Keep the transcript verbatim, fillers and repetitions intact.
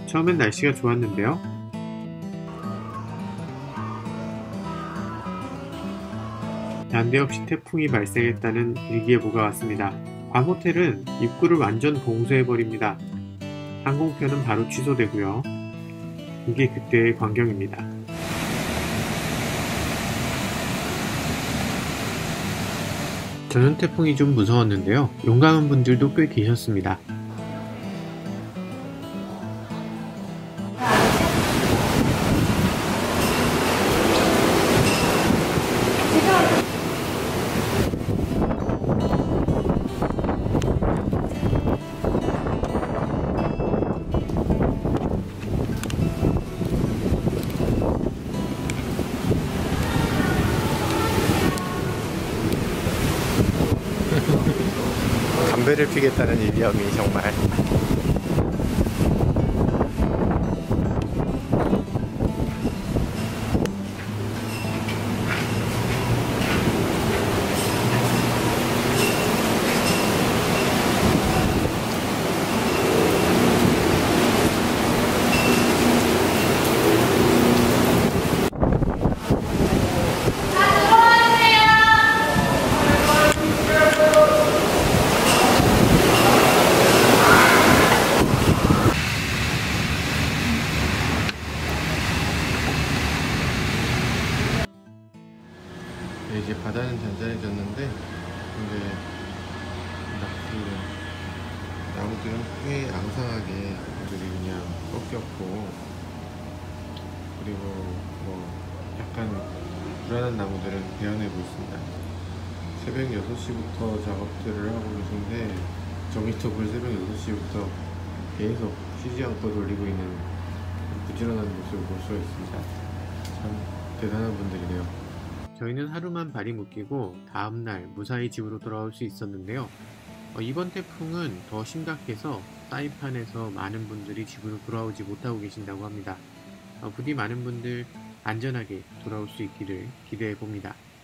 처음엔 날씨가 좋았는데요. 난데없이 태풍이 발생했다는 일기예보가 왔습니다. 괌 호텔은 입구를 완전 봉쇄해버립니다. 항공편은 바로 취소되고요. 이게 그때의 광경입니다. 저는 태풍이 좀 무서웠는데요. 용감한 분들도 꽤 계셨습니다. 담배를 피겠다는 일념이 정말. 이제 바다는 잔잔해졌는데, 근데 나무들은, 나무들은 꽤 앙상하게 애들이 그냥 꺾였고, 그리고 뭐 약간 불안한 나무들은 베어내고 있습니다. 새벽 여섯 시부터 작업들을 하고 계신데, 전기톱을 새벽 여섯 시부터 계속 쉬지 않고 돌리고 있는 부지런한 모습을 볼 수가 있습니다. 참 대단한 분들이네요. 저희는 하루만 발이 묶이고 다음날 무사히 집으로 돌아올 수 있었는데요. 어, 이번 태풍은 더 심각해서 사이판에서 많은 분들이 집으로 돌아오지 못하고 계신다고 합니다. 어, 부디 많은 분들 안전하게 돌아올 수 있기를 기대해 봅니다.